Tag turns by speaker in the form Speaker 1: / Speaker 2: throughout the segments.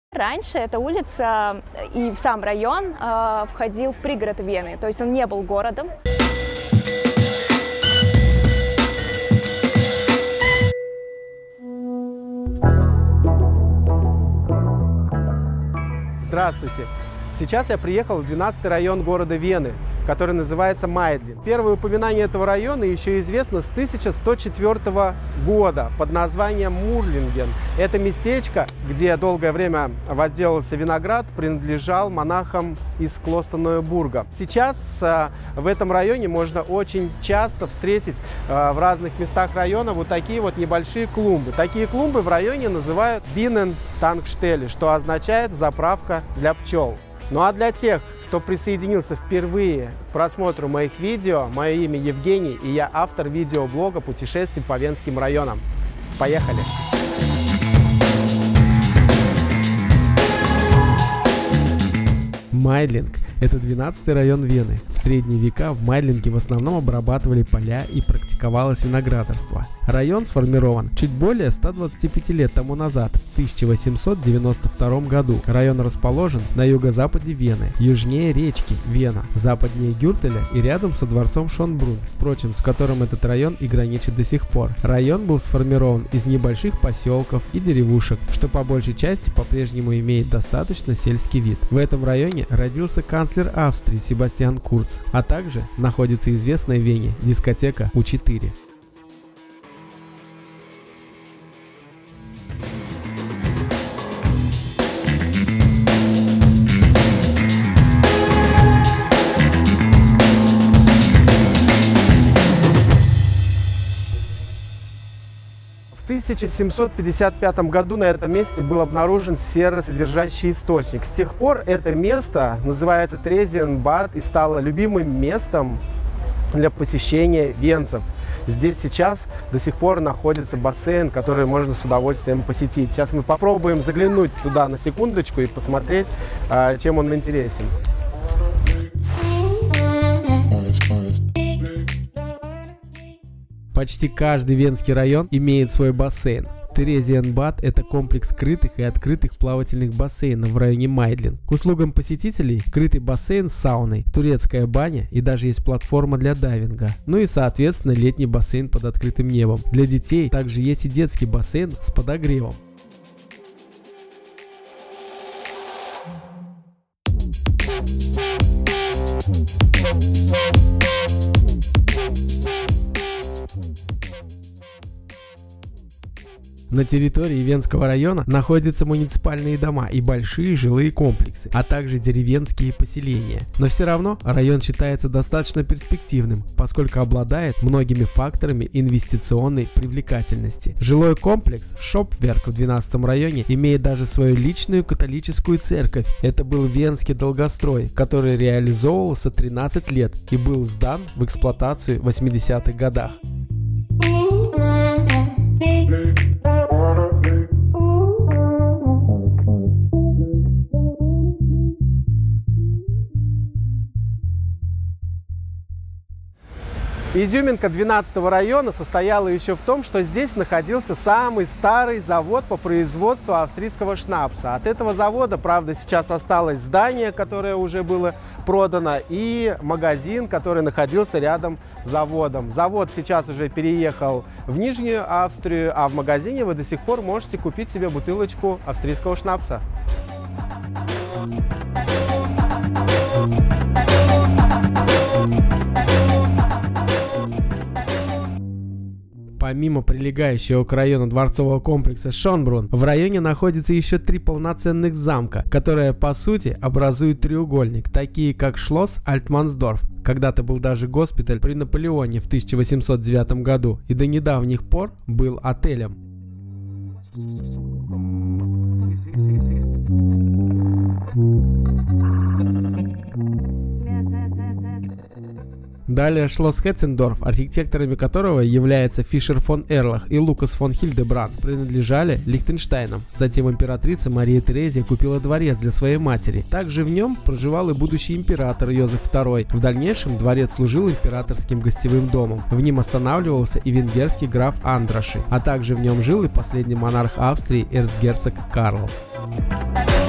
Speaker 1: Раньше эта улица и сам район входил в пригород Вены, то есть он не был городом.
Speaker 2: Здравствуйте! Сейчас я приехал в 12-й район города Вены, который называется Майдлин. Первое упоминание этого района еще известно с 1104 года под названием Мурлинген. Это местечко, где долгое время возделывался виноград, принадлежал монахам из Клостенойбурга. Сейчас в этом районе можно очень часто встретить в разных местах района вот такие вот небольшие клумбы. Такие клумбы в районе называют Bienentankstelle, что означает «заправка для пчел». Ну а для тех, кто присоединился впервые к просмотру моих видео, мое имя Евгений, и я автор видеоблога «Путешествий по Венским районам». Поехали! Майдлинг – это 12-й район Вены. В средние века в Майдлинге в основном обрабатывали поля и практиковалось виноградарство. Район сформирован чуть более 125 лет тому назад, в 1892 году. Район расположен на юго-западе Вены, южнее речки Вена, западнее Гюртеля и рядом со дворцом Шонбрунн, впрочем, с которым этот район и граничит до сих пор. Район был сформирован из небольших поселков и деревушек, что по большей части по-прежнему имеет достаточно сельский вид. В этом районе родился канцлер Австрии Себастьян Курц, а также находится известная в Вене дискотека У4. В 1755 году на этом месте был обнаружен серосодержащий источник. С тех пор это место называется Трезиенбад и стало любимым местом для посещения венцев. Здесь сейчас до сих пор находится бассейн, который можно с удовольствием посетить. Сейчас мы попробуем заглянуть туда на секундочку и посмотреть, чем он интересен. Почти каждый венский район имеет свой бассейн. Трезиенбад – это комплекс скрытых и открытых плавательных бассейнов в районе Майдлин. К услугам посетителей крытый бассейн с сауной, турецкая баня и даже есть платформа для дайвинга. Ну и, соответственно, летний бассейн под открытым небом. Для детей также есть и детский бассейн с подогревом. На территории Венского района находятся муниципальные дома и большие жилые комплексы, а также деревенские поселения. Но все равно район считается достаточно перспективным, поскольку обладает многими факторами инвестиционной привлекательности. Жилой комплекс Шопверк в 12-м районе имеет даже свою личную католическую церковь. Это был Венский долгострой, который реализовывался 13 лет и был сдан в эксплуатацию в 80-х годах. Изюминка 12-го района состояла еще в том, что здесь находился самый старый завод по производству австрийского шнапса. От этого завода, правда, сейчас осталось здание, которое уже было продано, и магазин, который находился рядом с заводом. Завод сейчас уже переехал в Нижнюю Австрию, а в магазине вы до сих пор можете купить себе бутылочку австрийского шнапса. Помимо прилегающего к району дворцового комплекса Шонбрунн, в районе находится еще 3 полноценных замка, которые по сути образуют треугольник, такие как Шлосс Альтмансдорф. Когда-то был даже госпиталь при Наполеоне в 1809 году и до недавних пор был отелем. Далее Шлосс Хетцендорф, архитекторами которого являются Фишер фон Эрлах и Лукас фон Хильдебранд, принадлежали Лихтенштейнам. Затем императрица Мария Терезия купила дворец для своей матери. Также в нем проживал и будущий император Йозеф II. В дальнейшем дворец служил императорским гостевым домом. В нем останавливался и венгерский граф Андраши, а также в нем жил и последний монарх Австрии эрцгерцог Карл.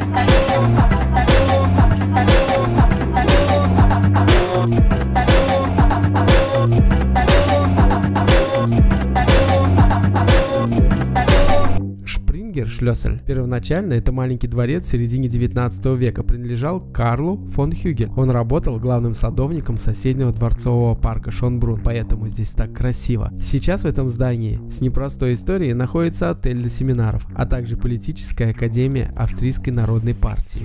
Speaker 2: Спрингер-Шлёссель. Первоначально это маленький дворец в середине 19 века принадлежал Карлу фон Хюгель. Он работал главным садовником соседнего дворцового парка Шонбрунн, поэтому здесь так красиво. Сейчас в этом здании с непростой историей находится отель для семинаров, а также политическая академия Австрийской народной партии.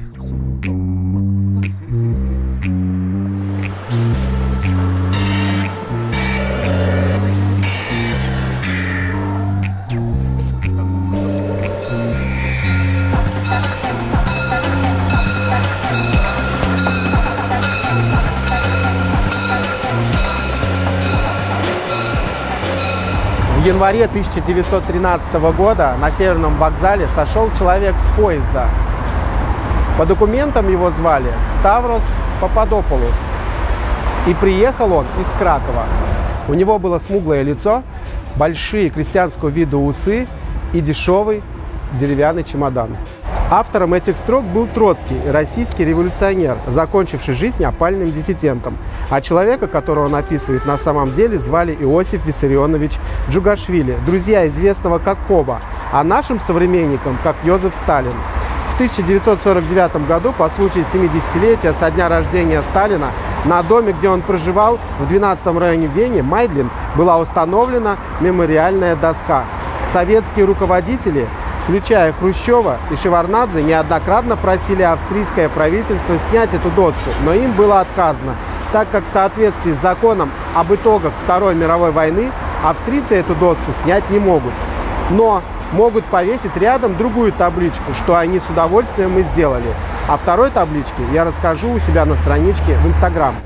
Speaker 2: В январе 1913 года на Северном вокзале сошел человек с поезда. По документам его звали Ставрос Пападополос. И приехал он из Кракова. У него было смуглое лицо, большие крестьянского вида усы и дешевый деревянный чемодан. Автором этих строк был Троцкий, российский революционер, закончивший жизнь опальным диссидентом. А человека, которого он описывает, на самом деле звали Иосиф Виссарионович Джугашвили, друзья известного как Коба, а нашим современникам как Йозеф Сталин. В 1949 году, по случаю 70-летия со дня рождения Сталина, на доме, где он проживал, в 12-м районе Вены, Майдлин, была установлена мемориальная доска. Советские руководители, включая Хрущева и Шеварднадзе, неоднократно просили австрийское правительство снять эту доску, но им было отказано, так как в соответствии с законом об итогах Второй мировой войны австрийцы эту доску снять не могут. Но могут повесить рядом другую табличку, что они с удовольствием и сделали. О второй табличке я расскажу у себя на страничке в Instagram.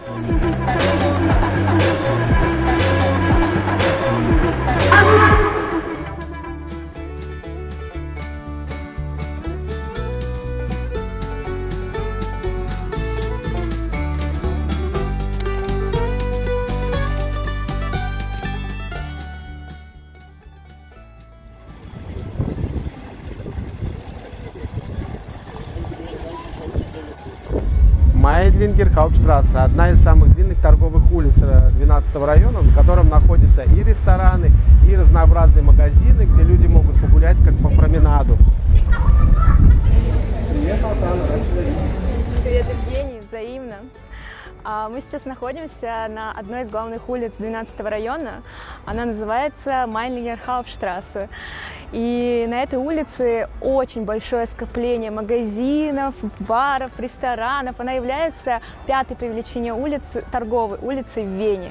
Speaker 2: Майдлингер-Hauptstraße – одна из самых длинных торговых улиц 12-го района, в котором находятся и рестораны, и разнообразные магазины, где люди могут погулять как по променаду. Привет, Наталья.
Speaker 1: Привет, Евгений, взаимно. Мы сейчас находимся на одной из главных улиц 12-го района. Она называется Майдлингер-Hauptstraße. И на этой улице очень большое скопление магазинов, баров, ресторанов. Она является пятой по величине торговой улицей в Вене.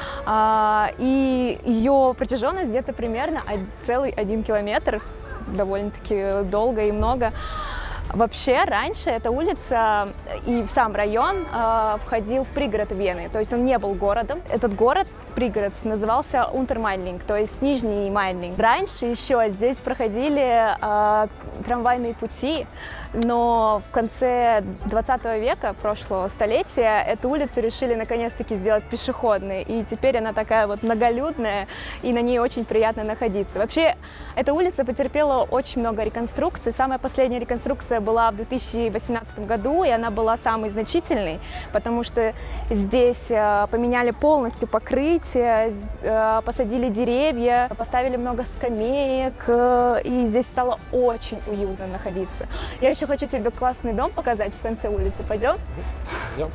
Speaker 1: И ее протяженность где-то примерно целый 1 километр, довольно-таки долго и много. Вообще, раньше эта улица и сам район входил в пригород Вены, то есть он не был городом. Этот пригород назывался Унтермайдлинг, то есть Нижний Майдлинг. Раньше еще здесь проходили трамвайные пути, но в конце 20 века, прошлого столетия, эту улицу решили наконец-таки сделать пешеходной, и теперь она такая вот многолюдная, и на ней очень приятно находиться. Вообще, эта улица потерпела очень много реконструкций. Самая последняя реконструкция была в 2018 году, и она была самой значительной, потому что здесь поменяли полностью покрытие, посадили деревья, поставили много скамеек, и здесь стало очень уютно находиться. Я еще хочу тебе классный дом показать в конце улицы. Пойдем?
Speaker 2: Пойдем.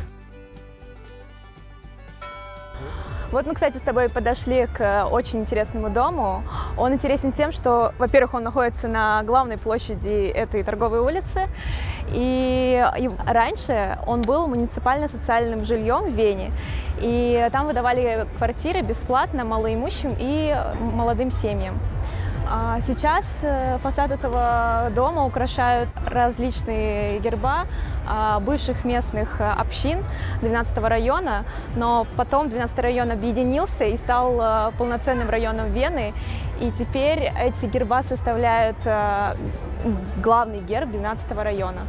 Speaker 1: Вот мы, кстати, с тобой подошли к очень интересному дому. Он интересен тем, что, во-первых, он находится на главной площади этой торговой улицы, и раньше он был муниципально-социальным жильем в Вене, и там выдавали квартиры бесплатно малоимущим и молодым семьям. Сейчас фасад этого дома украшают различные герба бывших местных общин 12-го района, но потом 12-й район объединился и стал полноценным районом Вены, и теперь эти герба составляют главный герб 12-го района.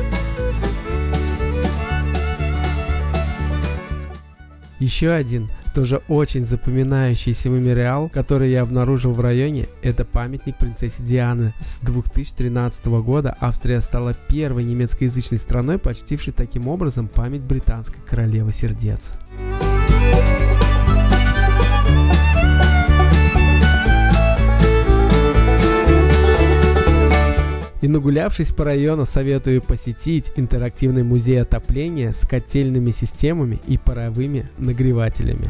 Speaker 2: Еще один Тоже очень запоминающийся мемориал, который я обнаружил в районе, это памятник принцессе Дианы. С 2013 года Австрия стала первой немецкоязычной страной, почтившей таким образом память британской королевы сердец. И нагулявшись по району, советую посетить интерактивный музей отопления с котельными системами и паровыми нагревателями.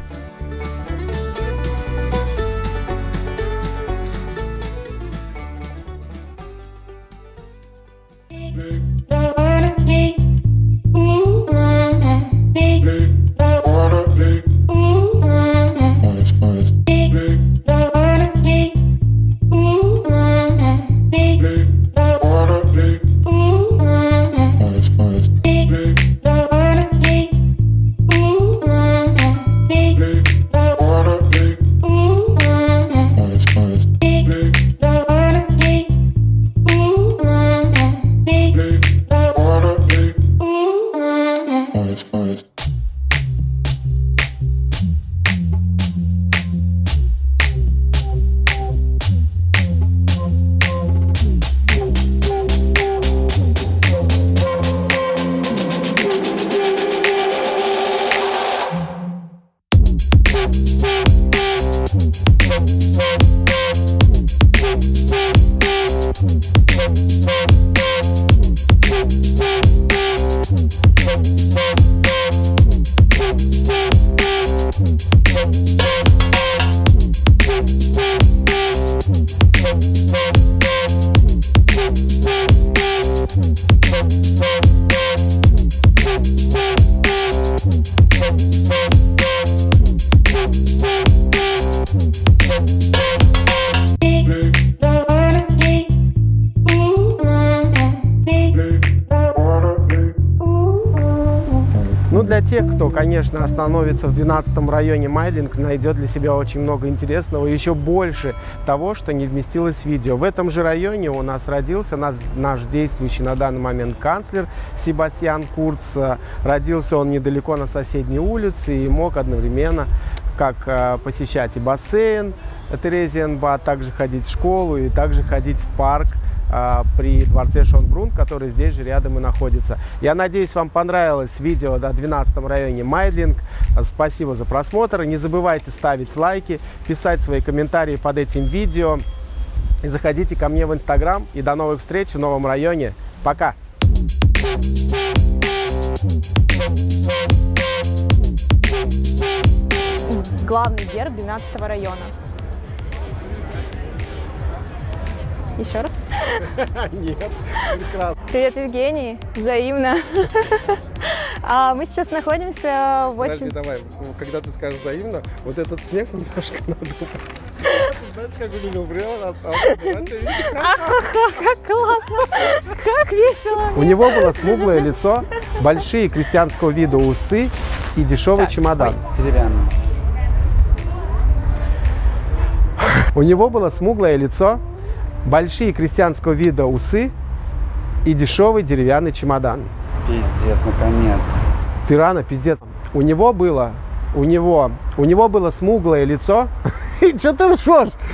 Speaker 2: Для тех, кто, конечно, остановится в 12-м районе Майдлинг, найдет для себя очень много интересного, еще больше того, что не вместилось в видео. В этом же районе у нас родился наш действующий на данный момент канцлер Себастьян Курц. Родился он недалеко на соседней улице и мог одновременно как посещать и бассейн Терезиенбад, также ходить в школу и также ходить в парк при дворце Шонбрунн, который здесь же рядом и находится. Я надеюсь, вам понравилось видео о 12-м районе Майдлинг. Спасибо за просмотр. Не забывайте ставить лайки, писать свои комментарии под этим видео. И заходите ко мне в Инстаграм. И до новых встреч в новом районе. Пока!
Speaker 1: Главный герб 12-го района. Еще раз?
Speaker 2: Нет, прекрасно.
Speaker 1: Привет, Евгений. Взаимно. Мы сейчас находимся в очень...
Speaker 2: Подожди, давай. Когда ты скажешь взаимно, вот этот смех немножко надо... Знаете, как у него
Speaker 1: как классно! Как весело!
Speaker 2: У него было смуглое лицо, большие крестьянского вида усы и дешевый чемодан.
Speaker 3: Деревянный.
Speaker 2: У него было смуглое лицо, большие крестьянского вида усы и дешевый деревянный чемодан.
Speaker 3: Пиздец, наконец.
Speaker 2: Ты рано, пиздец. У него было смуглое лицо. Что ты ржешь?